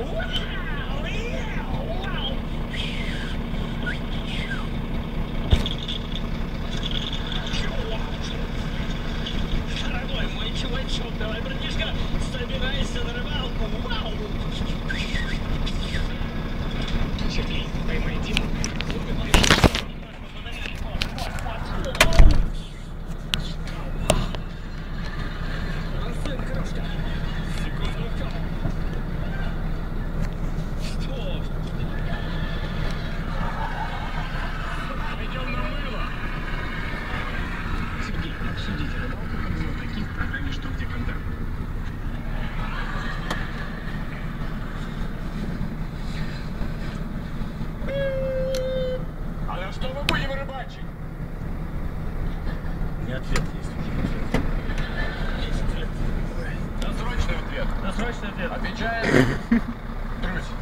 Дорогой мой чувачок, давай, братишка, собирайся на рыбалку. Вау! Сергей, поймай Диму. Что мы будем рыбачить? Не ответ есть. Досрочный ответ. Досрочный ответ. Отвечает Друзь.